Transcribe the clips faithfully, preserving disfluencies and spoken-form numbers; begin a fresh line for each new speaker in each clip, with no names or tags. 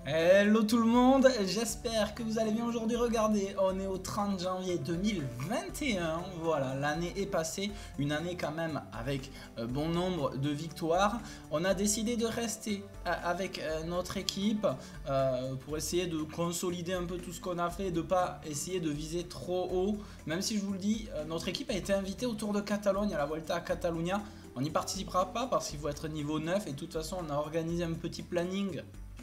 Hello tout le monde, j'espère que vous allez bien aujourd'hui. Regardez, on est au trente janvier deux mille vingt et un, voilà, l'année est passée, une année quand même avec euh, bon nombre de victoires. On a décidé de rester euh, avec euh, notre équipe euh, pour essayer de consolider un peu tout ce qu'on a fait, de ne pas essayer de viser trop haut, même si je vous le dis, euh, notre équipe a été invitée au Tour de Catalogne, à la Volta a Catalunya. On n'y participera pas parce qu'il faut être niveau neuf et de toute façon on a organisé un petit planning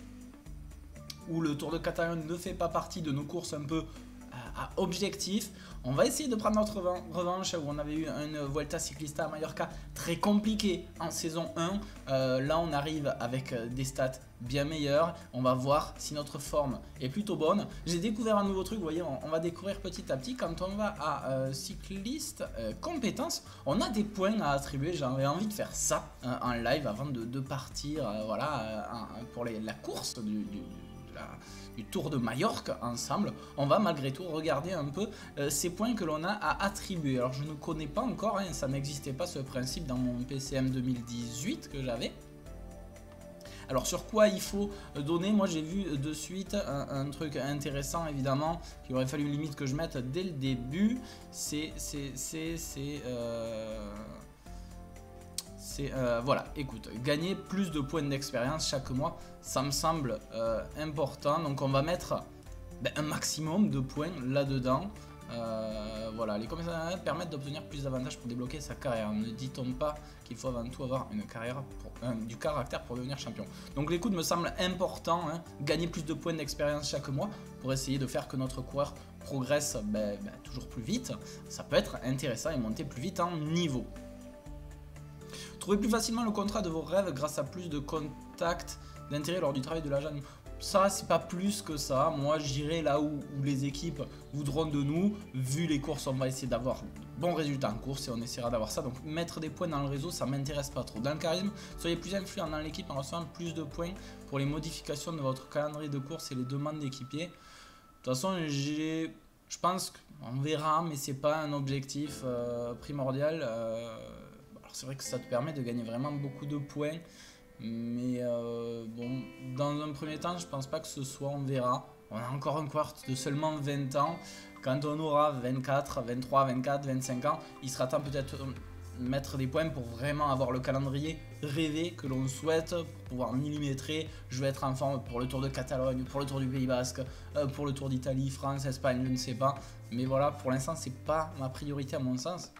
où le Tour de Catalogne ne fait pas partie de nos courses un peu à objectif. On va essayer de prendre notre revanche où on avait eu une Vuelta Ciclista à Mallorca très compliquée en saison un. Euh, là on arrive avec des stats bien meilleures. On va voir si notre forme est plutôt bonne. J'ai découvert un nouveau truc, vous voyez, on, on va découvrir petit à petit. Quand on va à euh, cycliste euh, compétences, on a des points à attribuer. J'avais envie de faire ça euh, en live avant de, de partir euh, voilà, euh, pour les, la course du, du La, du Tour de Majorque ensemble. On va malgré tout regarder un peu euh, ces points que l'on a à attribuer. Alors je ne connais pas encore, hein, ça n'existait pas ce principe dans mon P C M deux mille dix-huit que j'avais. Alors sur quoi il faut donner, moi j'ai vu de suite un, un truc intéressant évidemment, qu'il aurait fallu limite que je mette dès le début, c'est c'est c'est c'est euh... C'est euh, voilà, écoute, gagner plus de points d'expérience chaque mois, ça me semble euh, important. Donc on va mettre ben, un maximum de points là-dedans. Euh, voilà, les compétences permettent d'obtenir plus d'avantages pour débloquer sa carrière. Ne dit-on pas qu'il faut avant tout avoir une carrière pour, euh, du caractère pour devenir champion. Donc l'écoute me semble important, hein, gagner plus de points d'expérience chaque mois pour essayer de faire que notre coureur progresse ben, ben, toujours plus vite. Ça peut être intéressant et monter plus vite en niveau. Trouvez plus facilement le contrat de vos rêves grâce à plus de contacts d'intérêt lors du travail de l'agent. Ça, c'est pas plus que ça. Moi, j'irai là où, où les équipes voudront de nous. Vu les courses, on va essayer d'avoir de bons résultats en course et on essaiera d'avoir ça. Donc, mettre des points dans le réseau, ça m'intéresse pas trop. Dans le charisme, soyez plus influent dans l'équipe en recevant plus de points pour les modifications de votre calendrier de course et les demandes d'équipiers. De toute façon, j'ai... je pense qu'on verra, mais c'est pas un objectif euh, primordial. Euh... C'est vrai que ça te permet de gagner vraiment beaucoup de points, mais euh, bon, dans un premier temps, je pense pas que ce soit, on verra. On a encore un quart de seulement vingt ans. Quand on aura vingt-quatre, vingt-trois, vingt-quatre, vingt-cinq ans, il sera temps peut-être de mettre des points pour vraiment avoir le calendrier rêvé que l'on souhaite, pour pouvoir millimétrer. Je vais être en forme pour le Tour de Catalogne, pour le Tour du Pays Basque, euh, pour le Tour d'Italie, France, Espagne, je ne sais pas. Mais voilà, pour l'instant, c'est pas ma priorité à mon sens.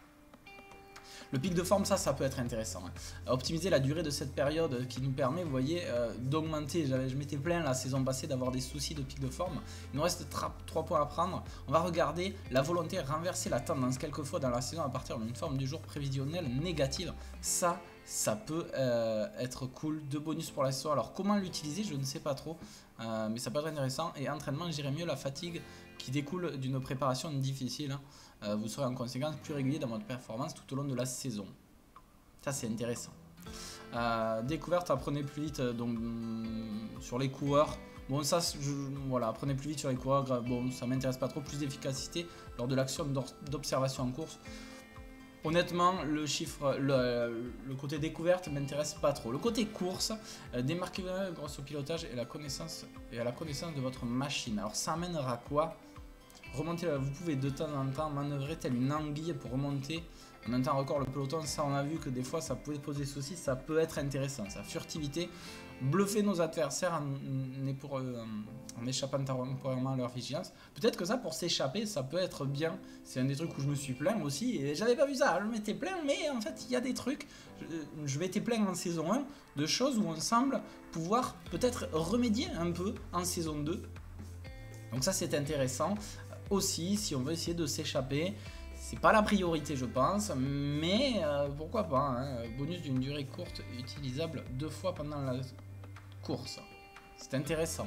Le pic de forme, ça, ça peut être intéressant. Hein. Optimiser la durée de cette période qui nous permet, vous voyez, euh, d'augmenter. Je m'étais plaint la saison passée d'avoir des soucis de pic de forme. Il nous reste trois points à prendre. On va regarder la volonté renverser la tendance quelquefois dans la saison à partir d'une forme du jour prévisionnelle négative. Ça, ça peut euh, être cool. Deux bonus pour la saison. Alors, comment l'utiliser, je ne sais pas trop. Euh, mais ça peut être intéressant. Et entraînement, j'irais mieux la fatigue qui découle d'une préparation difficile. Hein. Euh, vous serez en conséquence plus régulier dans votre performance tout au long de la saison. Ça, c'est intéressant. Euh, découverte, apprenez plus vite donc, sur les coureurs. Bon, ça, je, voilà, apprenez plus vite sur les coureurs. Bon, ça m'intéresse pas trop. Plus d'efficacité lors de l'action d'observation en course. Honnêtement, le chiffre, le, le côté découverte m'intéresse pas trop. Le côté course, euh, démarquez-vous grâce au pilotage et, la connaissance, et à la connaissance de votre machine. Alors, ça amènera quoi ? Remonter, vous pouvez de temps en temps manœuvrer telle une anguille pour remonter en un temps record le peloton. Ça, on a vu que des fois, ça pouvait poser souci. Ça peut être intéressant. Sa furtivité, bluffer nos adversaires en, pour, euh, en échappant temporairement à leur vigilance. Peut-être que ça, pour s'échapper, ça peut être bien. C'est un des trucs où je me suis plaint aussi. Et j'avais pas vu ça. Je m'étais plaint, mais en fait, il y a des trucs. Je, je m'étais plaint en saison un de choses où on semble pouvoir peut-être remédier un peu en saison deux. Donc ça, c'est intéressant. Aussi, si on veut essayer de s'échapper, c'est pas la priorité je pense, mais euh, pourquoi pas, hein, bonus d'une durée courte utilisable deux fois pendant la course, c'est intéressant.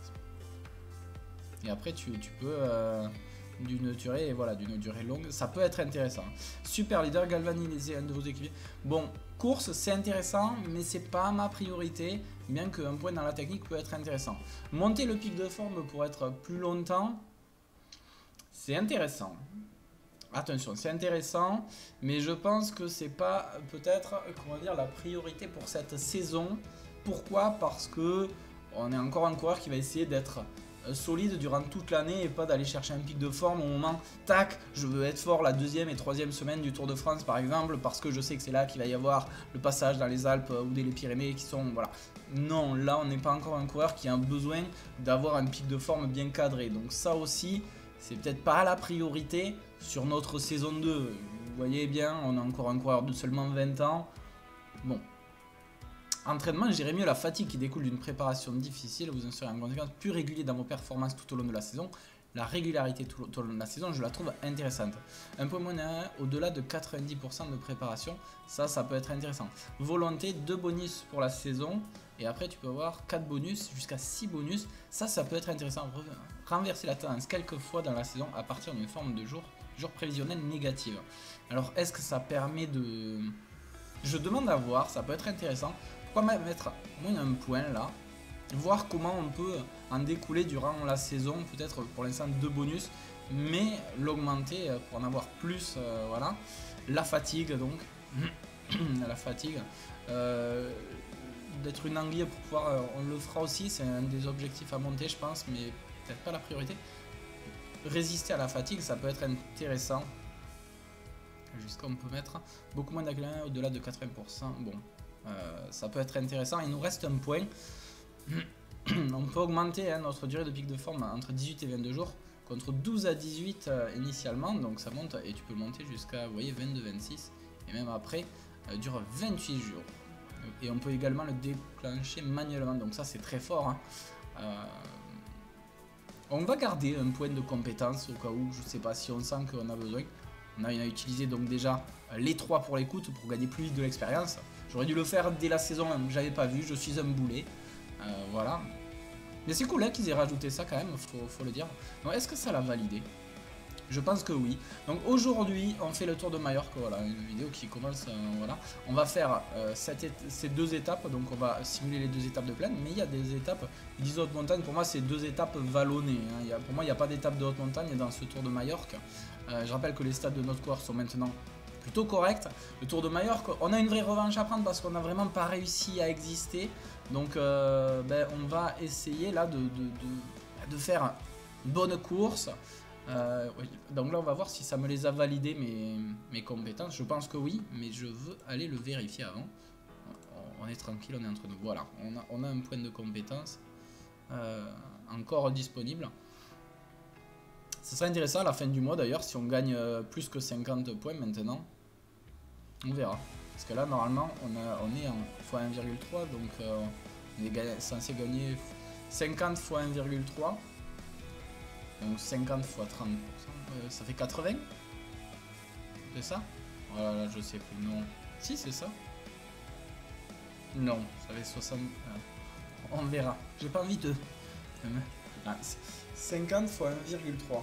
Et après tu, tu peux euh, d'une durée, voilà, d'une durée longue, ça peut être intéressant. Super leader, galvaniser un de vos équipiers. Bon, course c'est intéressant, mais c'est pas ma priorité, bien qu'un point dans la technique peut être intéressant. Monter le pic de forme pour être plus longtemps. C'est intéressant. Attention, c'est intéressant, mais je pense que c'est pas peut-être, comment dire, la priorité pour cette saison. Pourquoi ? Parce que on est encore un coureur qui va essayer d'être solide durant toute l'année et pas d'aller chercher un pic de forme au moment tac, je veux être fort la deuxième et troisième semaine du Tour de France par exemple parce que je sais que c'est là qu'il va y avoir le passage dans les Alpes ou des les Pyrénées qui sont voilà. Non, là on n'est pas encore un coureur qui a besoin d'avoir un pic de forme bien cadré, donc ça aussi c'est peut-être pas la priorité sur notre saison deux. Vous voyez bien, on a encore un coureur de seulement vingt ans. Bon. Entraînement, je dirais mieux la fatigue qui découle d'une préparation difficile. Vous en serez en conséquence plus régulier dans vos performances tout au long de la saison. La régularité tout au long de la saison, je la trouve intéressante. Un peu moins au-delà de quatre-vingt-dix pour cent de préparation, ça, ça peut être intéressant. Volonté, deux bonus pour la saison. Et après, tu peux avoir quatre bonus, jusqu'à six bonus. Ça, ça peut être intéressant. Renverser la tendance quelques fois dans la saison à partir d'une forme de jour, jour prévisionnel négative. Alors, est-ce que ça permet de... Je demande à voir, ça peut être intéressant. Pourquoi mettre moins un point là, voir comment on peut en découler durant la saison, peut-être pour l'instant deux bonus, mais l'augmenter pour en avoir plus, euh, voilà. La fatigue donc, la fatigue, euh, d'être une anguille pour pouvoir, euh, on le fera aussi, c'est un des objectifs à monter je pense, mais peut-être pas la priorité. Résister à la fatigue, ça peut être intéressant, jusqu'à on peut mettre beaucoup moins d'accélération au-delà de quatre-vingts pour cent, bon. Euh, ça peut être intéressant. Il nous reste un point. On peut augmenter hein, notre durée de pic de forme entre dix-huit et vingt-deux jours contre douze à dix-huit euh, initialement, donc ça monte et tu peux le monter jusqu'à vous voyez vingt-deux vingt-six et même après euh, dure vingt-huit jours et on peut également le déclencher manuellement, donc ça c'est très fort hein. euh, on va garder un point de compétence au cas où, je sais pas si on sent qu'on a besoin. On a, on a utilisé donc déjà les trois pour l'écoute pour gagner plus vite de l'expérience. J'aurais dû le faire dès la saison, j'avais pas vu, je suis un boulet. Euh, voilà. Mais c'est cool hein, qu'ils aient rajouté ça quand même, faut, faut le dire. Est-ce que ça l'a validé? Je pense que oui. Donc aujourd'hui, on fait le tour de Majorque, voilà, une vidéo qui commence, euh, voilà. On va faire euh, cette, ces deux étapes, donc on va simuler les deux étapes de plaine, mais il y a des étapes, ils disent haute montagne, pour moi c'est deux étapes vallonnées. Hein. Il y a, pour moi il n'y a pas d'étape de haute montagne dans ce tour de Majorque. Euh, je rappelle que les stades de notre course sont maintenant plutôt corrects. Le tour de Majorque, on a une vraie revanche à prendre parce qu'on n'a vraiment pas réussi à exister. Donc euh, ben, on va essayer là de, de, de, de faire une bonne course. Euh, oui. Donc là on va voir si ça me les a validés mes, mes compétences. Je pense que oui, mais je veux aller le vérifier avant. On est tranquille, on est entre nous. Voilà, on a, on a un point de compétence euh, encore disponible. Ce serait intéressant à la fin du mois d'ailleurs si on gagne plus que cinquante points maintenant. On verra. Parce que là normalement on, a, on est en fois un virgule trois, donc euh, on est censé gagner cinquante fois un virgule trois. Donc cinquante fois trente pour cent, euh, ça fait quatre-vingts. C'est ça? Voilà, là, je sais plus, non. Si, c'est ça. Non, ça fait soixante. Euh, on verra. J'ai pas envie de. Ah, cinquante fois un virgule trois.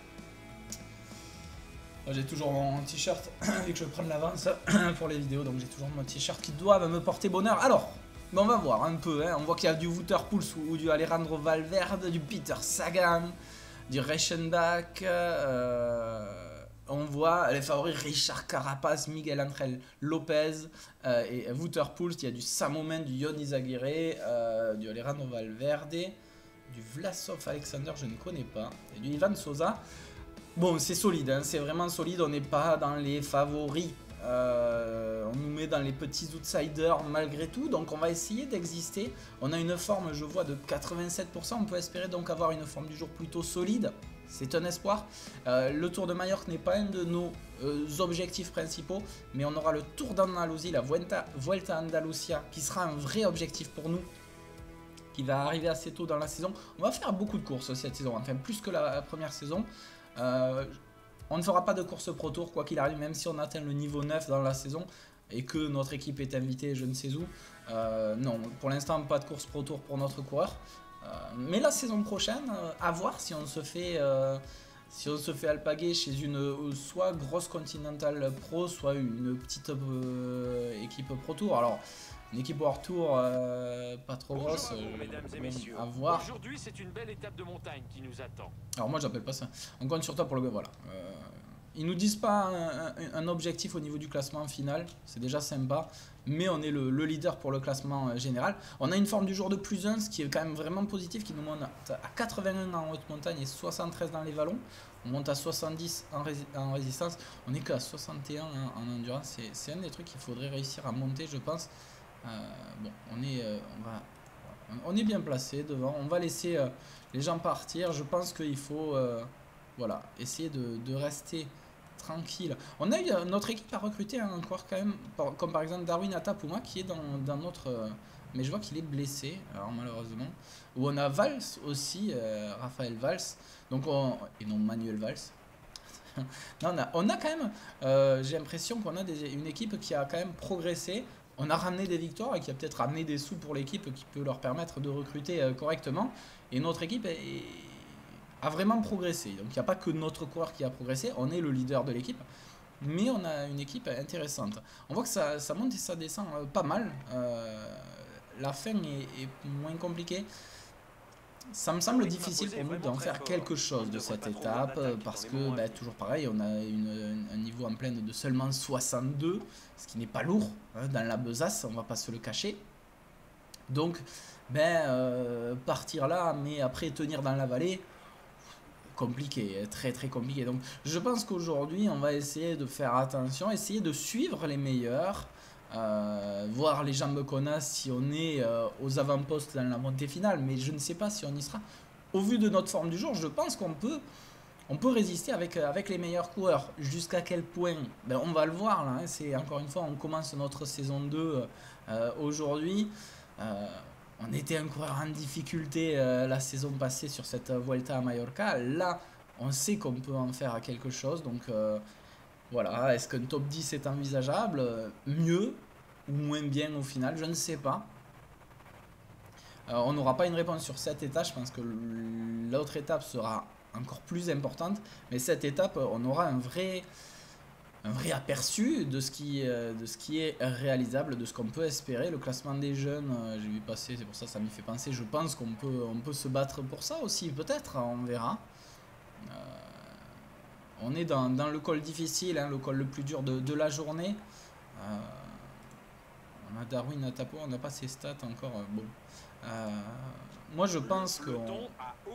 J'ai toujours mon t-shirt, vu que je prends de l'avance pour les vidéos, donc j'ai toujours mon t-shirt qui doivent me porter bonheur. Alors, on va voir un peu. Hein. On voit qu'il y a du Wouter Poels ou du Alejandro Valverde, du Peter Sagan, du Reichenbach, euh, on voit les favoris Richard Carapaz, Miguel Ángel Lopez euh, et Wouter Poels. Il y a du Sam Oomen, du Ion Izagirre, euh, du Alejandro Valverde, du Vlasov Alexander, je ne connais pas, et du Ivan Sosa. Bon, c'est solide, hein, c'est vraiment solide, on n'est pas dans les favoris. Euh, on nous met dans les petits outsiders malgré tout, donc on va essayer d'exister. On a une forme, je vois, de quatre-vingt-sept pour cent, on peut espérer donc avoir une forme du jour plutôt solide, c'est un espoir. Euh, le Tour de Majorque n'est pas un de nos euh, objectifs principaux, mais on aura le Tour d'Andalousie, la Vuelta, Vuelta Andalusia, qui sera un vrai objectif pour nous, qui va arriver assez tôt dans la saison. On va faire beaucoup de courses cette saison, enfin plus que la première saison. Euh, On ne fera pas de course Pro Tour quoi qu'il arrive, même si on atteint le niveau neuf dans la saison et que notre équipe est invitée je ne sais où. Euh, non, pour l'instant pas de course Pro Tour pour notre coureur. Euh, mais la saison prochaine, euh, à voir si on se fait, euh, si on se fait alpaguer chez une euh, soit grosse Continental Pro, soit une petite euh, équipe Pro Tour. Alors, une équipe hors tour euh, pas trop grosse,
à, vous, mesdames et messieurs.
À voir.
Aujourd'hui, c'est une belle étape de montagne qui nous attend.
Alors moi j'appelle pas ça. On compte sur toi pour le voilà. Euh, Ils nous disent pas un, un, un objectif au niveau du classement final, c'est déjà sympa, mais on est le, le leader pour le classement euh, général. On a une forme du jour de plus un, ce qui est quand même vraiment positif, qui nous monte à quatre-vingt-un en haute montagne et soixante-treize dans les vallons. On monte à soixante-dix en, rési en résistance, on n'est qu'à soixante et un en, en endurance. C'est un des trucs qu'il faudrait réussir à monter, je pense. Euh, bon, on est, euh, on, va, on est bien placé devant, on va laisser euh, les gens partir. Je pense qu'il faut euh, voilà, essayer de, de rester tranquille. On a eu, notre équipe a recruté un coureur quand même, comme par exemple Darwin Atapuma qui est dans, dans notre... Euh, mais je vois qu'il est blessé, alors malheureusement. Ou on a Valls aussi, euh, Raphaël Valls, donc on, et non Manuel Valls. non, on, a, on a quand même, euh, j'ai l'impression qu'on a des, une équipe qui a quand même progressé. On a ramené des victoires et qui a peut-être ramené des sous pour l'équipe qui peut leur permettre de recruter euh, correctement. Et notre équipe est, est, a vraiment progressé. Donc il n'y a pas que notre coureur qui a progressé, on est le leader de l'équipe. Mais on a une équipe intéressante. On voit que ça, ça monte et ça descend euh, pas mal. Euh, la fin est, est moins compliquée. Ça me semble difficile pour nous d'en faire quelque chose de cette étape parce que bah, toujours pareil, on a une, un niveau en pleine de seulement soixante-deux, ce qui n'est pas lourd hein, dans la besace, on va pas se le cacher. Donc ben, euh, partir là, mais après tenir dans la vallée, compliqué, très très compliqué. Donc je pense qu'aujourd'hui on va essayer de faire attention, essayer de suivre les meilleurs. Euh, voir les jambes qu'on a si on est euh, aux avant-postes dans la montée finale, mais je ne sais pas si on y sera. Au vu de notre forme du jour, je pense qu'on peut, on peut résister avec, avec les meilleurs coureurs. Jusqu'à quel point ben, on va le voir là. Hein, c'est encore une fois, on commence notre saison deux euh, aujourd'hui. Euh, on était un coureur en difficulté euh, la saison passée sur cette Vuelta à Mallorca. Là, on sait qu'on peut en faire quelque chose, donc. Euh, Voilà, est-ce qu'un top dix est envisageable? Mieux ou moins bien au final, je ne sais pas. Euh, on n'aura pas une réponse sur cette étape, je pense que l'autre étape sera encore plus importante. Mais cette étape, on aura un vrai, un vrai aperçu de ce, qui, de ce qui est réalisable, de ce qu'on peut espérer. Le classement des jeunes, j'ai vu passer, c'est pour ça que ça m'y fait penser. Je pense qu'on peut, on peut se battre pour ça aussi, peut-être, on verra. Euh, On est dans, dans le col difficile, hein, le col le plus dur de, de la journée. Euh, on a Darwin Atapuma, on n'a pas ses stats encore. Euh, bon. Euh, moi je pense qu'on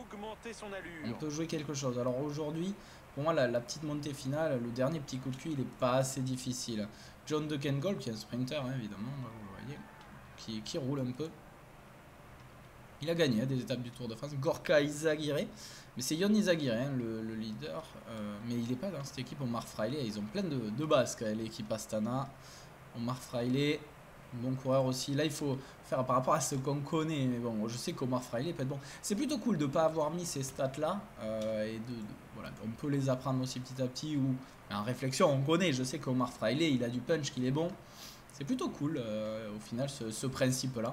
on peut jouer quelque chose. Alors aujourd'hui, pour moi la, la petite montée finale, le dernier petit coup de cul, il n'est pas assez difficile. John Dekenkolb, qui est un sprinter hein, évidemment, vous voyez, qui, qui roule un peu. Il a gagné hein, des étapes du Tour de France. Gorka Izagirre. Mais c'est Yon Izagirre, hein, le, le leader. Euh, mais il n'est pas dans cette équipe. Omar Fraile. Ils ont plein de, de Basques, hein, l'équipe Astana. Omar Fraile, bon coureur aussi. Là, il faut faire par rapport à ce qu'on connaît. Mais bon, je sais qu'Omar Fraile peut être bon. C'est plutôt cool de ne pas avoir mis ces stats-là. Euh, et de, de, voilà, on peut les apprendre aussi petit à petit. Ou en réflexion, on connaît. Je sais qu'Omar Fraile, il a du punch, qu'il est bon. C'est plutôt cool, euh, au final, ce, ce principe-là.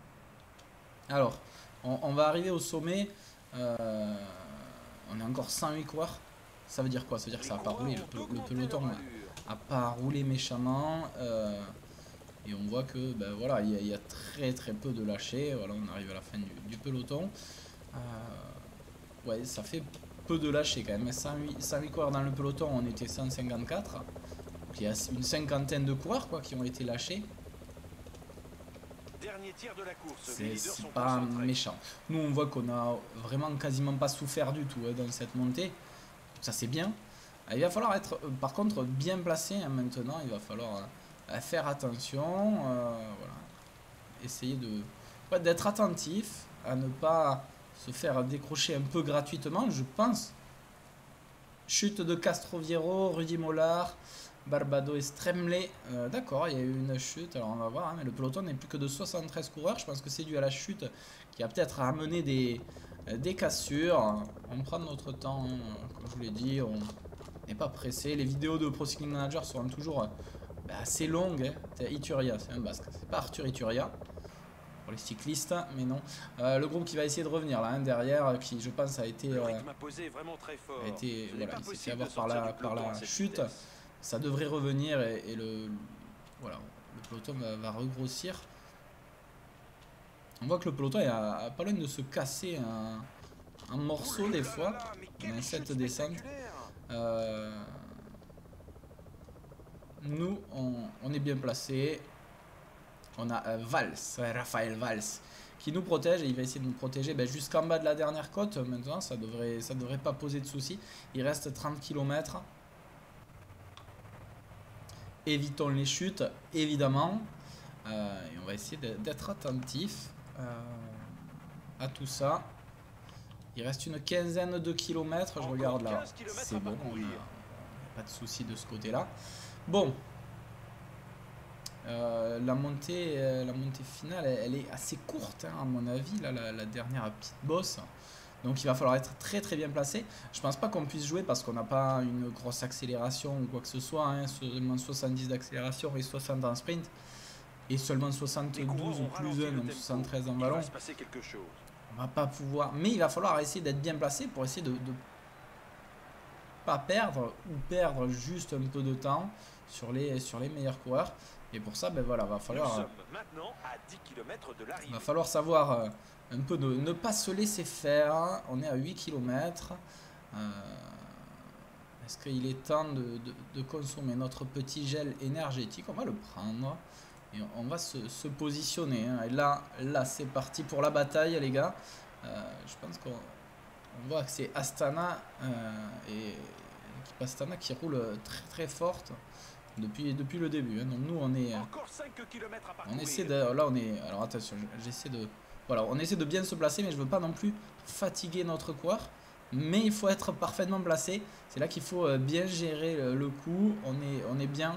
Alors, on, on va arriver au sommet. Euh, on est encore cent huit coureurs. Ça veut dire quoi? Ça veut dire que ça n'a pas roulé. Le, le peloton n'a pas roulé méchamment. Euh, et on voit que ben voilà, il y, y a très très peu de lâchers. Voilà, on arrive à la fin du, du peloton. Euh, ouais, ça fait peu de lâchers quand même. cent huit coureurs dans le peloton, on était cent cinquante-quatre. Donc il y a une cinquantaine de coureurs quoi, qui ont été lâchés. C'est pas méchant. Nous on voit qu'on a vraiment quasiment pas souffert du tout hein, dans cette montée. Ça c'est bien. Il va falloir être euh, par contre bien placé hein, maintenant. Il va falloir euh, faire attention. Euh, voilà. Essayer de ouais, d'être attentif à ne pas se faire décrocher un peu gratuitement. Je pense. Chute de Castroviero, Rudy Mollard, Barbado et Stremley. Euh, D'accord, il y a eu une chute. Alors on va voir. Hein, mais le peloton n'est plus que de soixante-treize coureurs. Je pense que c'est dû à la chute qui a peut-être amené des, euh, des cassures. On prend notre temps. Hein, comme je vous l'ai dit, on n'est pas pressé. Les vidéos de Pro Cycling Manager seront toujours bah, assez longues. Hein. Ituria, c'est un basque. C'est pas Arthur Ituria. Pour les cyclistes, mais non. Euh, le groupe qui va essayer de revenir là, hein, derrière, qui je pense a été, euh, a été voilà, il s'est fait avoir par la, par la chute. Ça devrait revenir et, et le, voilà, le peloton va, va regrossir. On voit que le peloton est à, à pas loin de se casser un, un morceau des fois. On a cette descente. Euh, nous, on, on est bien placé. On a euh, Valls, Raphaël Valls, qui nous protège et il va essayer de nous protéger ben, jusqu'en bas de la dernière côte. Maintenant, ça devrait, ça devrait pas poser de soucis. Il reste trente kilomètres. Évitons les chutes, évidemment. Euh, et on va essayer d'être attentif euh, à tout ça. Il reste une quinzaine de kilomètres. Je regarde là. C'est bon, on n'a pas de soucis de ce côté-là. Bon. Euh, la montée euh, la montée finale elle, elle est assez courte hein, à mon avis là, la, la dernière petite bosse, donc il va falloir être très très bien placé. Je pense pas qu'on puisse jouer parce qu'on n'a pas une grosse accélération ou quoi que ce soit hein, seulement soixante-dix d'accélération et soixante en sprint et seulement soixante-douze ou plus un, donc soixante-treize en ballon. On va pas pouvoir, mais il va falloir essayer d'être bien placé pour essayer de, de pas perdre ou perdre juste un peu de temps sur les, sur les meilleurs coureurs. Et pour ça, ben voilà, va falloir, euh, va falloir savoir euh, un peu de ne pas se laisser faire. On est à huit kilomètres. Euh, Est-ce qu'il est temps de, de, de consommer notre petit gel énergétique? On va le prendre et on va se, se positionner. Hein. Et là, là c'est parti pour la bataille, les gars. Euh, je pense qu'on on voit que c'est Astana euh, et l'équipe Astana qui roule très très forte. Depuis, depuis le début, hein. Donc nous on est, on essaie de, là on est, alors attention, j'essaie de, voilà, on essaie de bien se placer, mais je veux pas non plus fatiguer notre coureur, mais il faut être parfaitement placé. C'est là qu'il faut bien gérer le coup. On est, on est bien.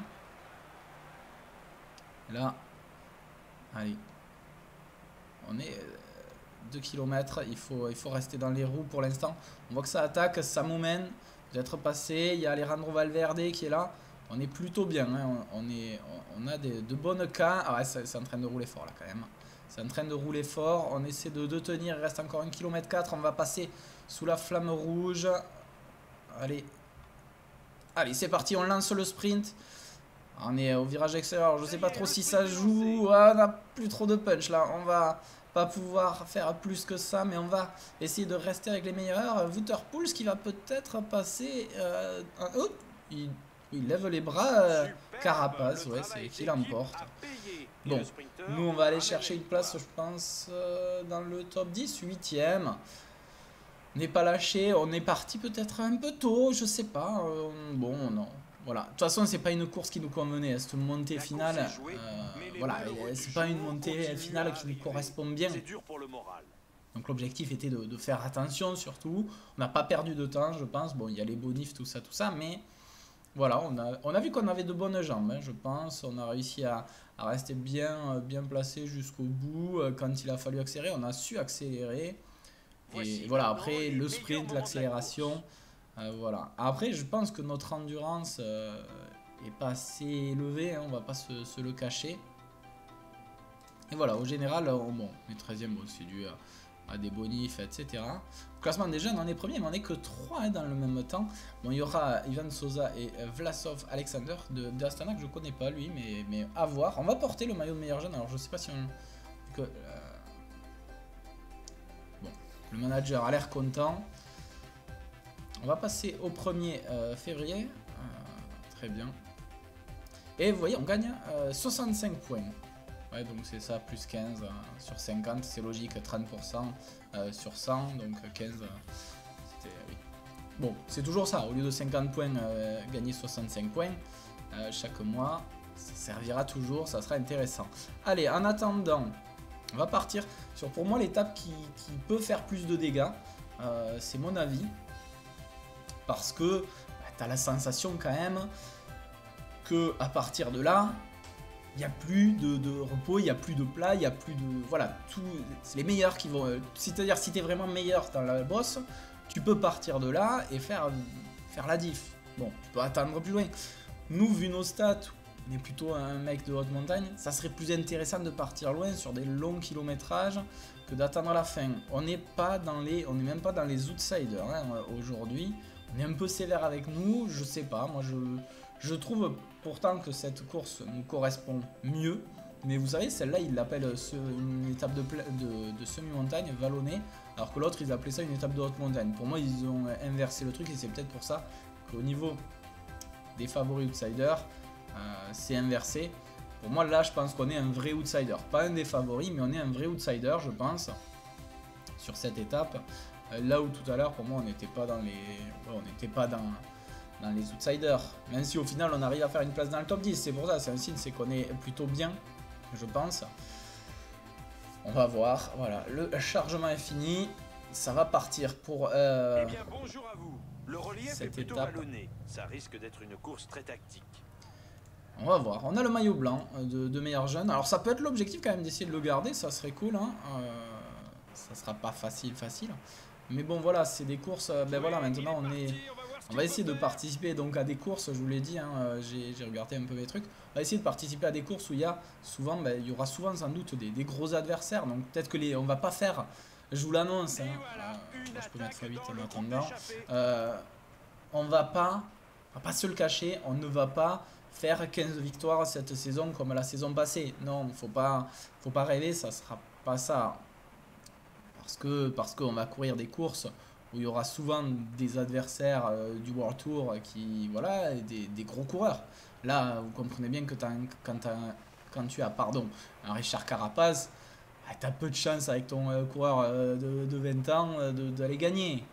Là, allez, on est deux kilomètres. Il faut, il faut rester dans les roues pour l'instant. On voit que ça attaque, ça mène d'être passé. Il y a Alejandro Valverde qui est là. On est plutôt bien, hein. on, est, on a des, de bonnes cas. Ah ouais, c'est en train de rouler fort là quand même. C'est en train de rouler fort. On essaie de, de tenir. Il reste encore un kilomètre quatre. On va passer sous la flamme rouge. Allez. Allez, c'est parti. On lance le sprint. On est au virage extérieur. Je sais pas trop si ça joue. Ah, on n'a plus trop de punch là. On va pas pouvoir faire plus que ça. Mais on va essayer de rester avec les meilleurs. Wouterpool qui va peut-être passer. Euh, un, oh, il... Il lève les bras, euh, Carapace, ouais, c'est qui l'emporte. Bon, nous on va aller chercher une place, je pense, euh, dans le top dix, huitième. On n'est pas lâché, on est parti peut-être un peu tôt, je sais pas. Euh, bon, non. Voilà. De toute façon, c'est pas une course qui nous convenait. Cette montée finale, euh, voilà, c'est pas une montée finale qui nous correspond bien. Donc l'objectif était de, de faire attention surtout. On n'a pas perdu de temps, je pense. Bon, il y a les bonifs, tout ça, tout ça, mais... Voilà, on a, on a vu qu'on avait de bonnes jambes, hein, je pense. On a réussi à, à rester bien, bien placé jusqu'au bout. Quand il a fallu accélérer, on a su accélérer. Et voilà, après le sprint, l'accélération. Euh, voilà. Après, je pense que notre endurance euh, est pas assez élevée, hein, on va pas se, se le cacher. Et voilà, au général, on, bon, les treizième, bon, c'est dû à, à des bonifs, et cetera. Classement des jeunes, on est premier, mais on n'est que trois hein, dans le même temps. Bon, il y aura Ivan Sosa et Vlasov Alexander de, de Astana, que je connais pas lui, mais, mais à voir. On va porter le maillot de meilleur jeune, alors je sais pas si on... Que, euh... Bon, le manager a l'air content. On va passer au premier euh, février. Euh, très bien. Et vous voyez, on gagne euh, soixante-cinq points. Ouais, donc c'est ça, plus quinze euh, sur cinquante, c'est logique, trente pour cent euh, sur cent, donc quinze, euh, c'était, oui. Bon, c'est toujours ça, au lieu de cinquante points, euh, gagner soixante-cinq points euh, chaque mois, ça servira toujours, ça sera intéressant. Allez, en attendant, on va partir sur, pour moi, l'étape qui, qui peut faire plus de dégâts, euh, c'est mon avis, parce que bah, tu as la sensation quand même que à partir de là, il n'y a plus de, de repos, il n'y a plus de plat, il n'y a plus de... Voilà, tout, c'est les meilleurs qui vont... C'est-à-dire, si tu es vraiment meilleur dans la bosse, tu peux partir de là et faire, faire la diff. Bon, tu peux attendre plus loin. Nous, vu nos stats, on est plutôt un mec de haute montagne, ça serait plus intéressant de partir loin sur des longs kilométrages que d'attendre la fin. On n'est pas dans les... On n'est même pas dans les outsiders hein, aujourd'hui. On est un peu sévère avec nous, je sais pas, moi je... Je trouve pourtant que cette course nous correspond mieux, mais vous savez, celle-là, ils l'appellent une étape de, de, de semi-montagne vallonnée, alors que l'autre, ils appelaient ça une étape de haute montagne. Pour moi, ils ont inversé le truc et c'est peut-être pour ça qu'au niveau des favoris outsiders, euh, c'est inversé. Pour moi, là, je pense qu'on est un vrai outsider. Pas un des favoris, mais on est un vrai outsider, je pense, sur cette étape. Euh, là où tout à l'heure, pour moi, on n'était pas dans les... Ouais, on n'était pas dans... dans les outsiders. Même si au final, on arrive à faire une place dans le top dix. C'est pour ça, c'est un signe, c'est qu'on est plutôt bien, je pense. On va voir. Voilà, le chargement est fini. Ça va partir pour euh,
eh bien, bonjour à vous. Le relief
cette
est plutôt
étape.
vallonné. Ça risque d'être une course très tactique.
On va voir. On a le maillot blanc de, de meilleur jeune. Alors ça peut être l'objectif quand même d'essayer de le garder. Ça serait cool. Hein. Euh, ça sera pas facile, facile. Mais bon, voilà, c'est des courses. Euh, ben voilà, maintenant on est... On va essayer de participer donc à des courses, je vous l'ai dit, hein, j'ai regardé un peu mes trucs. On va essayer de participer à des courses où il y a souvent, ben, il y aura souvent sans doute des, des gros adversaires. Donc peut-être que les, on va pas faire, je vous l'annonce, hein, euh, je peux mettre fois huit en attendant. Euh, on va pas, on va pas se le cacher, on ne va pas faire quinze victoires cette saison comme la saison passée. Non, faut pas, faut pas rêver, ça sera pas ça. Parce que, parce qu'on va courir des courses où il y aura souvent des adversaires euh, du World Tour qui, voilà, des, des gros coureurs. Là, vous comprenez bien que as un, quand, as, quand tu as, pardon, un Richard Carapaz, bah, tu as peu de chance avec ton euh, coureur euh, de, de vingt ans euh, d'aller gagner.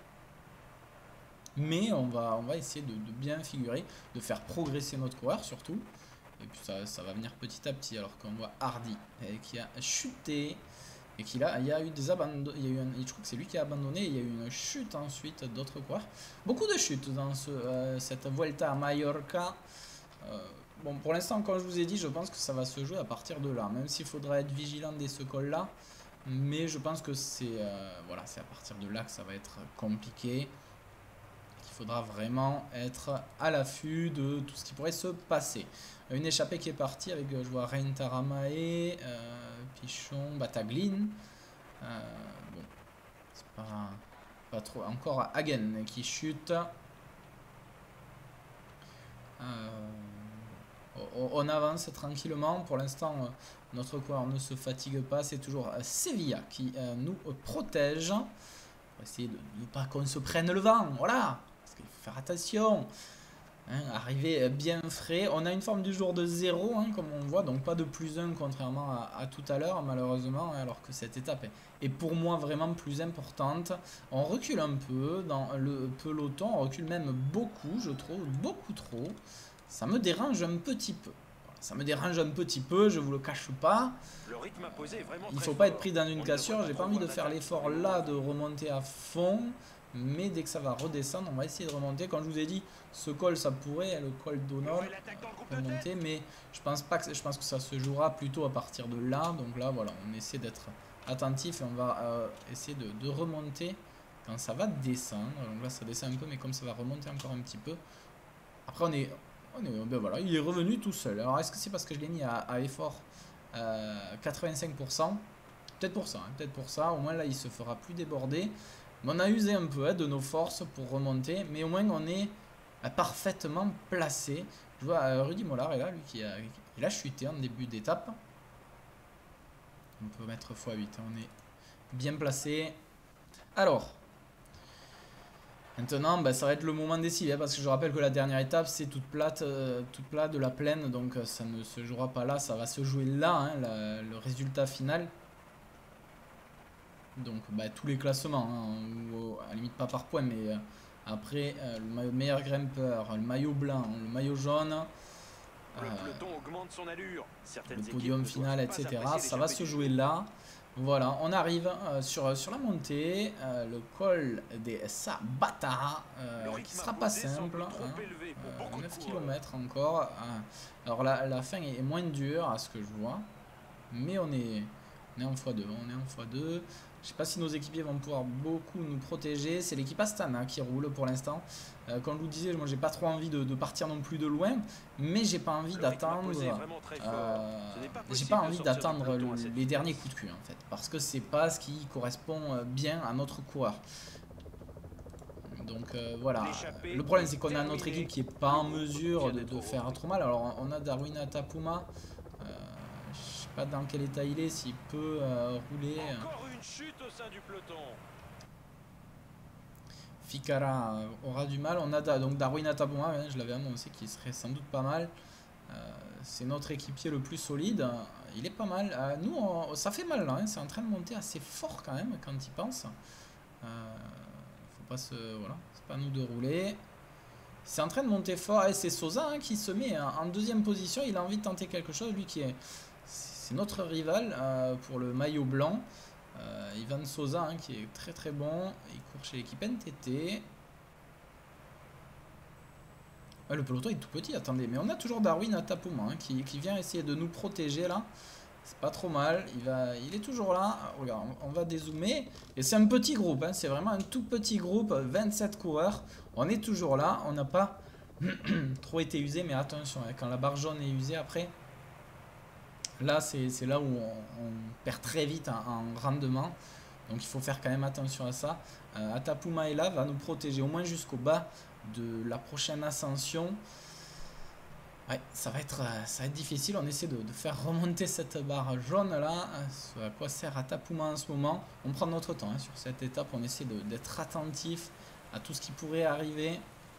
Mais on va, on va essayer de, de bien figurer, de faire progresser notre coureur surtout. Et puis ça, ça va venir petit à petit, alors qu'on voit Hardy eh, qui a chuté. Et qu'il a, il y a eu des abandons, il y a eu un, je crois que c'est lui qui a abandonné, il y a eu une chute ensuite d'autres coureurs. Beaucoup de chutes dans ce, euh, cette Vuelta à Mallorca. Euh, bon, pour l'instant, comme je vous ai dit, je pense que ça va se jouer à partir de là, même s'il faudra être vigilant dès ce col-là. Mais je pense que c'est euh, voilà, c'est à partir de là que ça va être compliqué. Il faudra vraiment être à l'affût de tout ce qui pourrait se passer. Une échappée qui est partie avec, je vois, Rein Taramae, euh, Pichon, Bataglin. Euh, bon, c'est pas, pas trop. Encore Hagen qui chute. Euh, on avance tranquillement. Pour l'instant, notre coureur ne se fatigue pas. C'est toujours Sevilla qui euh, nous protège. On va essayer de ne pas qu'on se prenne le vent. Voilà, parce qu'il faut faire attention. Hein, arriver bien frais. On a une forme du jour de zéro, hein, comme on voit, donc pas de plus un contrairement à, à tout à l'heure, malheureusement, alors que cette étape est, est pour moi vraiment plus importante. On recule un peu dans le peloton, on recule même beaucoup, je trouve, beaucoup trop. Ça me dérange un petit peu. Ça me dérange un petit peu, je vous le cache pas.
Le rythme imposé est vraiment
Il
très
faut pas
fort.
être pris dans une cassure, j'ai pas envie de faire l'effort là de remonter à fond. Mais dès que ça va redescendre, on va essayer de remonter. Comme je vous ai dit, ce col, ça pourrait, le col d'Honor, remonter. Mais je pense pas que je pense que ça se jouera plutôt à partir de là. Donc là, voilà, on essaie d'être attentif et on va euh, essayer de, de remonter quand ça va descendre. Donc là, ça descend un peu, mais comme ça va remonter encore un petit peu. Après, on est, on est, ben voilà, il est revenu tout seul. Alors, est-ce que c'est parce que je l'ai mis à, à effort euh, quatre-vingt-cinq pour cent? Peut-être pour ça, hein, peut-être pour ça. Au moins là, il se fera plus déborder. On a usé un peu hein, de nos forces pour remonter, mais au moins on est euh, parfaitement placé. Je vois euh, Rudy Mollard est là, lui qui a, il a chuté en début d'étape. On peut mettre fois huit, hein, on est bien placé. Alors, maintenant bah, ça va être le moment décisif, hein, parce que je rappelle que la dernière étape c'est toute plate, euh, toute plate de la plaine, donc euh, ça ne se jouera pas là, ça va se jouer là, hein, la, le résultat final. Donc bah, tous les classements, hein, ou, à la limite pas par point, mais euh, après euh, le maillot meilleur grimpeur, le maillot blanc, le maillot jaune, euh,
le peloton augmente son allure.
le podium final, et cetera. Ça va se jouer là. Voilà, on arrive euh, sur, sur la montée, euh, le col des Sabata, euh, qui sera pas simple, hein, euh, neuf kilomètres encore. Hein. Alors la, la fin est moins dure à ce que je vois, mais on est, on est en fois deux, on est en fois deux. Je sais pas si nos équipiers vont pouvoir beaucoup nous protéger. C'est l'équipe Astana qui roule pour l'instant. Euh, comme je vous disais, moi j'ai pas trop envie de, de partir non plus de loin, mais j'ai pas envie d'attendre. Euh, j'ai pas envie d'attendre le, les derniers coups de cul en fait, parce que c'est pas ce qui correspond bien à notre coureur. Donc euh, voilà. Le problème c'est qu'on a notre équipe qui est pas en mesure de, de faire trop mal. Alors on a Darwin Atapuma. Euh, je sais pas dans quel état il est, s'il peut euh, rouler.
Encore une chute au sein du peloton.
Ficara aura du mal. On a da, donc Darwin Atapuma, hein, je l'avais annoncé qu'il serait sans doute pas mal. Euh, c'est notre équipier le plus solide. Il est pas mal. Euh, nous, on, ça fait mal là. Hein. C'est en train de monter assez fort quand même quand il pense. Euh, faut pas se. Voilà. C'est pas à nous de rouler. C'est en train de monter fort. Et c'est Sosa hein, qui se met en deuxième position. Il a envie de tenter quelque chose. Lui qui est. C'est notre rival euh, pour le maillot blanc. Euh, Ivan Sosa hein, qui est très très bon. Il court chez l'équipe N T T. Ah, le peloton est tout petit, attendez. Mais on a toujours Darwin Atapuma hein, qui, qui vient essayer de nous protéger là. C'est pas trop mal. Il, va, il est toujours là. Regarde, on, on va dézoomer. Et c'est un petit groupe. Hein, c'est vraiment un tout petit groupe. vingt-sept coureurs. On est toujours là. On n'a pas trop été usé. Mais attention, hein, quand la barre jaune est usée après. Là, c'est là où on, on perd très vite en, en rendement. Donc il faut faire quand même attention à ça. Euh, Atapuma est là, va nous protéger au moins jusqu'au bas de la prochaine ascension. Ouais, ça va être, ça va être difficile. On essaie de, de faire remonter cette barre jaune là. Ce à quoi sert Atapuma en ce moment. On prend notre temps hein, sur cette étape. On essaie d'être attentif à tout ce qui pourrait arriver.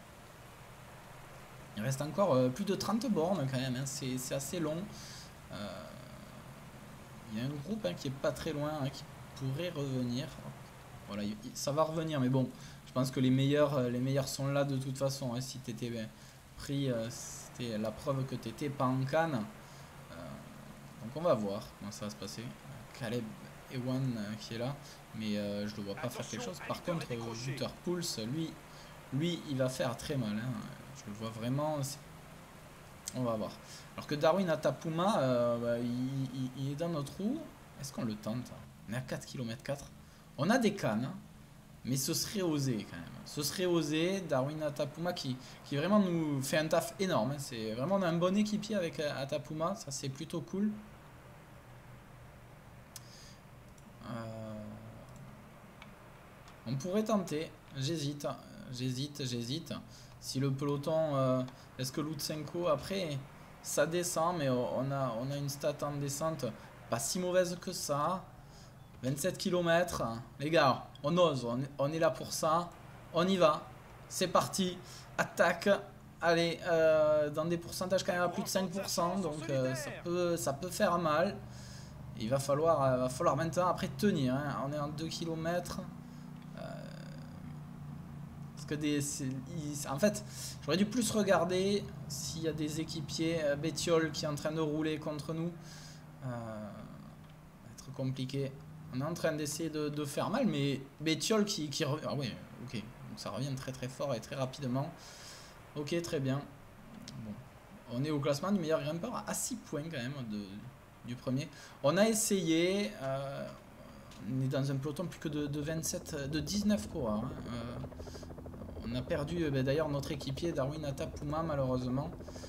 Il reste encore euh, plus de trente bornes quand même. Hein. C'est assez long. Euh, il y a un groupe hein, qui est pas très loin, hein, qui pourrait revenir. Voilà, ça va revenir, mais bon, je pense que les meilleurs, les meilleurs sont là de toute façon. Hein, si tu étais ben, pris, euh, c'était la preuve que tu n'étais pas en canne. Euh, donc on va voir comment ça va se passer. Caleb Ewan euh, qui est là, mais euh, je ne le vois pas faire quelque chose. Par contre, Juter Pulse, lui, lui, il va faire très mal. Hein. Je le vois vraiment. On va voir. Alors que Darwin Atapuma, euh, bah, il, il, il est dans notre roue. Est-ce qu'on le tente? On est à quatre kilomètres quatre. On a des cannes, mais ce serait osé quand même. Ce serait osé. Darwin Atapuma qui, qui vraiment nous fait un taf énorme. Hein. C'est vraiment on a un bon équipier avec Atapuma. Ça, c'est plutôt cool. Euh, on pourrait tenter. J'hésite. J'hésite, j'hésite. Si le peloton... Euh, est-ce que Lutsenko, après, ça descend, mais on a, on a une stat en descente pas si mauvaise que ça. vingt-sept kilomètres. Les gars, on ose, on est, on est là pour ça. On y va. C'est parti. Attaque. Allez, euh, dans des pourcentages quand même à plus de cinq pour cent. Donc euh, ça, peut, ça peut faire mal. Il va falloir, euh, va falloir maintenant après tenir. Hein. On est en deux kilomètres. Que des, il, en fait, j'aurais dû plus regarder s'il y a des équipiers euh, Bettiol qui est en train de rouler contre nous. Euh, ça va être compliqué. On est en train d'essayer de, de faire mal, mais Bettiol qui, qui revient. Ah oui, ok. Donc ça revient très très fort et très rapidement. Ok, très bien. Bon. On est au classement du meilleur grimpeur à six points quand même de, du premier. On a essayé. Euh, on est dans un peloton plus que de, de vingt-sept, de dix-neuf coureurs. Hein. Euh, On a perdu ben, d'ailleurs notre équipier Darwin Atapuma malheureusement.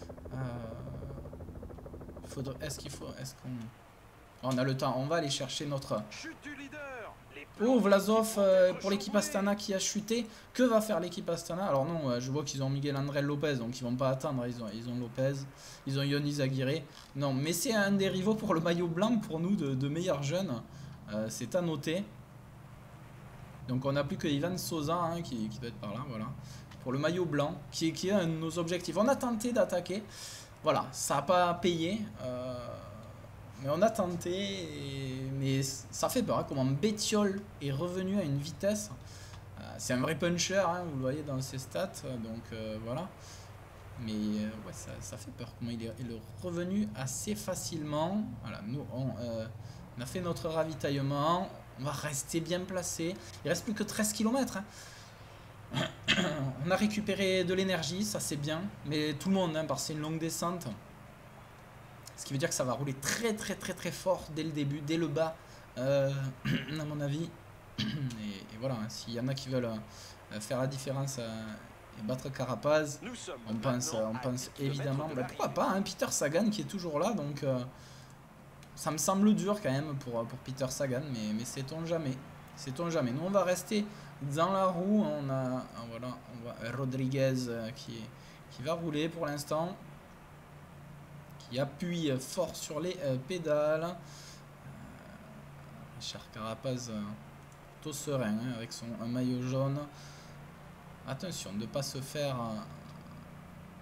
Euh, Est-ce qu'il faut... Est-ce qu'on... On a le temps, on va aller chercher notre... Oh Vlasov euh, pour l'équipe Astana qui a chuté. Que va faire l'équipe Astana? Alors non, euh, je vois qu'ils ont Miguel André Lopez, donc ils vont pas attendre. Ils ont, ils ont Lopez, ils ont Yonis Aguirre. Non, mais c'est un des rivaux pour le maillot blanc pour nous de, de meilleurs jeunes. Euh, c'est à noter. Donc on n'a plus que Ivan Sosa hein, qui, qui doit être par là, voilà. Pour le maillot blanc, qui, qui est un de nos objectifs. On a tenté d'attaquer, voilà, ça n'a pas payé, euh, mais on a tenté, et, mais ça fait peur, hein, comment Bettiol est revenu à une vitesse. Euh, c'est un vrai puncher, hein, vous le voyez dans ses stats, donc euh, voilà. Mais euh, ouais, ça, ça fait peur, comment il est, il est revenu assez facilement. Voilà, nous on, euh, on a fait notre ravitaillement. On va rester bien placé. Il reste plus que treize kilomètres. Hein. On a récupéré de l'énergie, ça c'est bien. Mais tout le monde, hein, parce que c'est une longue descente. Ce qui veut dire que ça va rouler très très très très fort dès le début, dès le bas, euh, à mon avis. Et, et voilà, hein, s'il y en a qui veulent euh, faire la différence euh, et battre Carapaz, on pense, on pense évidemment... Bah, pourquoi pas, hein, Peter Sagan qui est toujours là, donc... Euh, ça me semble dur quand même pour, pour Peter Sagan, mais, mais sait-on jamais. Sait-on jamais. Nous, on va rester dans la roue. On a voilà, on voit Rodriguez qui, qui va rouler pour l'instant. Qui appuie fort sur les euh, pédales. Euh, Richard Carapaz, euh, plutôt serein hein, avec son un maillot jaune. Attention de ne pas se faire... Euh, ouais,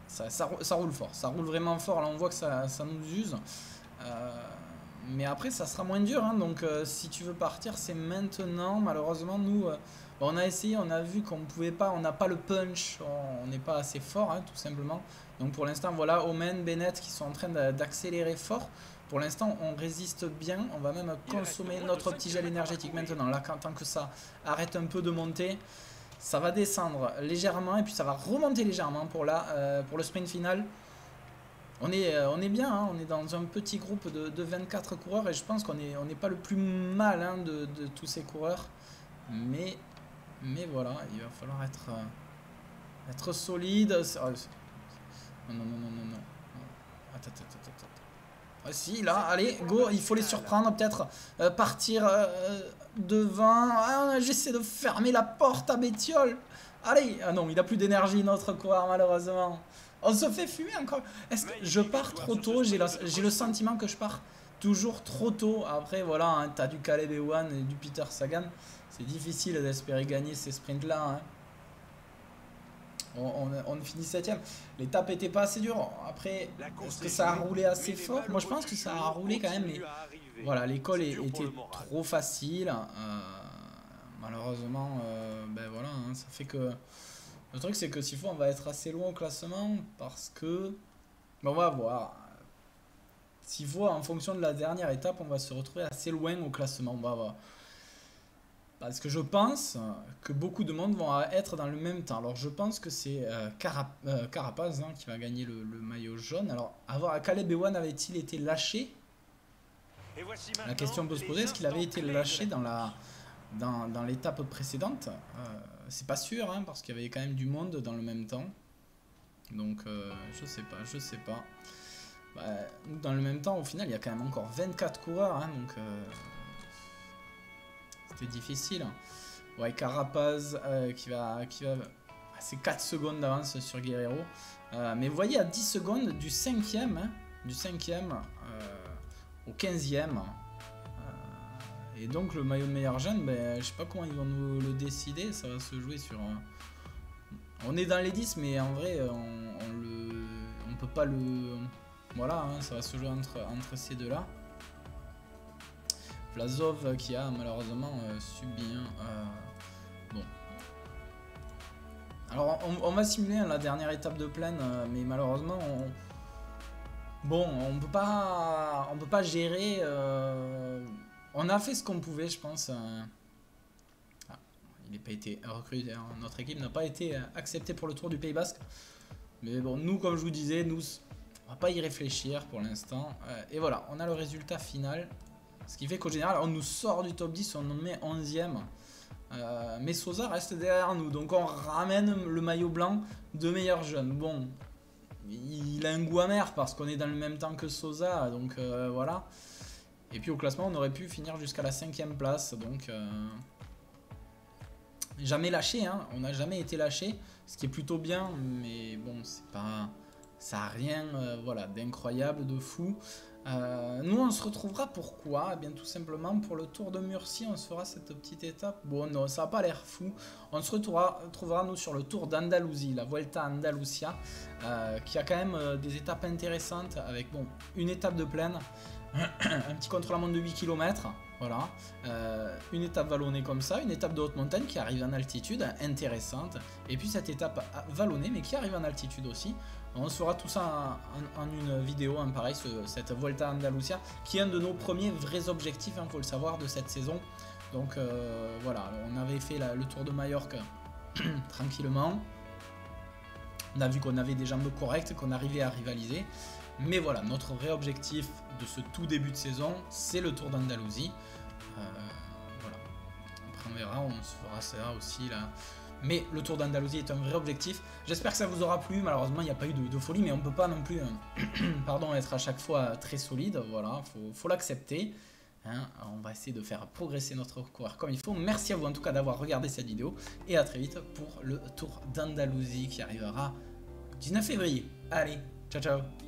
ça, ça, ça roule fort, ça roule vraiment fort. Là on voit que ça, ça nous use. Euh, mais après ça sera moins dur, hein, donc euh, si tu veux partir c'est maintenant. Malheureusement nous euh, on a essayé, on a vu qu'on ne pouvait pas, on n'a pas le punch, on n'est pas assez fort, hein, tout simplement. Donc pour l'instant voilà Omen, Bennett qui sont en train d'accélérer fort. Pour l'instant on résiste bien, on va même consommer notre petit gel énergétique maintenant. Là quand tant que ça arrête un peu de monter, ça va descendre légèrement et puis ça va remonter légèrement pour, la, euh, pour le sprint final. On est, on est bien, hein, on est dans un petit groupe de, de vingt-quatre coureurs et je pense qu'on n'est on n'est pas le plus mal, hein, de, de tous ces coureurs. Mais, mais voilà, il va falloir être, euh, être solide. Oh, non, non, non, non, non, non. Attends, attends, attends, attends. Ah, si, là, allez, go, il faut les surprendre, peut-être euh, partir euh, devant. Ah, j'essaie de fermer la porte à Bétiol. Allez, ah non, il n'a plus d'énergie, notre coureur, malheureusement. On se fait fumer encore. Est-ce que je pars trop tôt? J'ai le sentiment que je pars toujours trop tôt. Après, voilà, hein, tu as du Caleb Ewan et du Peter Sagan. C'est difficile d'espérer gagner ces sprints-là. Hein. On, on, on finit septième. L'étape n'était pas assez dure. Après, est-ce que ça a roulé assez fort? Moi, je pense que ça a roulé quand même. Mais voilà, l'école était trop facile. Euh, malheureusement, euh, ben voilà, hein, ça fait que... Le truc, c'est que s'il faut, on va être assez loin au classement parce que... Ben, on va voir. S'il faut, en fonction de la dernière étape, on va se retrouver assez loin au classement. On va voir. Parce que je pense que beaucoup de monde vont être dans le même temps. Alors je pense que c'est euh, Carap euh, Carapaz, hein, qui va gagner le, le maillot jaune. Alors, avoir Caleb Ewan avait-il été lâché? La question peut se poser, est-ce qu'il avait été lâché dans la dans, dans l'étape précédente? euh, C'est pas sûr, hein, parce qu'il y avait quand même du monde dans le même temps. Donc euh, je sais pas, je sais pas. Bah, dans le même temps, au final, il y a quand même encore vingt-quatre coureurs, hein, donc... Euh, c'était difficile. Ouais, Carapaz euh, qui va... Qui va c'est quatre secondes d'avance sur Guerrero. Euh, mais vous voyez, à dix secondes du cinquième, hein, du cinquième euh, au quinzième. Euh, et donc le maillot de meilleur jeune, ben, je sais pas comment ils vont nous le décider. Ça va se jouer sur... Euh, on est dans les dix, mais en vrai, on, on le... On peut pas le... Voilà, hein, ça va se jouer entre, entre ces deux-là. Vlasov qui a malheureusement euh, subi un... Euh, bon. Alors on, on va simuler, hein, la dernière étape de plaine, euh, mais malheureusement on... Bon, on peut pas... On peut pas gérer... Euh, on a fait ce qu'on pouvait, je pense. Euh, ah, il n'a pas été recruté, hein, notre équipe n'a pas été acceptée pour le Tour du Pays Basque. Mais bon, nous, comme je vous disais, nous, on va pas y réfléchir pour l'instant. Euh, et voilà, on a le résultat final. Ce qui fait qu'au général, on nous sort du top dix, on nous met onzième. Euh, mais Sosa reste derrière nous. Donc on ramène le maillot blanc de meilleur jeune. Bon, il a un goût amer parce qu'on est dans le même temps que Sosa. Donc euh, voilà. Et puis au classement, on aurait pu finir jusqu'à la cinquième place. Donc euh, jamais lâché, hein. On n'a jamais été lâché. Ce qui est plutôt bien. Mais bon, c'est pas... ça n'a rien euh, voilà, d'incroyable, de fou. Euh, nous on se retrouvera pourquoi? Eh bien tout simplement pour le Tour de Murcie, on se fera cette petite étape. Bon non, ça n'a pas l'air fou. On se retrouvera, retrouvera nous sur le Tour d'Andalousie, la Vuelta a Andalusia, euh, qui a quand même euh, des étapes intéressantes avec bon, une étape de plaine, un petit contre-la-montre de huit kilomètres, voilà, euh, une étape vallonnée comme ça, une étape de haute montagne qui arrive en altitude, intéressante, et puis cette étape vallonnée mais qui arrive en altitude aussi. On se fera tout ça en, en, en une vidéo, hein, pareil, ce, cette Vuelta Andalusia, qui est un de nos premiers vrais objectifs, il hein, faut le savoir, de cette saison. Donc euh, voilà, on avait fait la, le Tour de Majorque tranquillement. On a vu qu'on avait des jambes correctes, qu'on arrivait à rivaliser. Mais voilà, notre vrai objectif de ce tout début de saison, c'est le Tour d'Andalousie. Euh, voilà. Après on verra, on se fera ça aussi là. Mais le Tour d'Andalousie est un vrai objectif. J'espère que ça vous aura plu. Malheureusement, il n'y a pas eu de, de folie, mais on ne peut pas non plus pardon, être à chaque fois très solide. Voilà, il faut, faut l'accepter. Hein, on va essayer de faire progresser notre coureur comme il faut. Merci à vous en tout cas d'avoir regardé cette vidéo. Et à très vite pour le Tour d'Andalousie qui arrivera dix-neuf février. Allez, ciao ciao.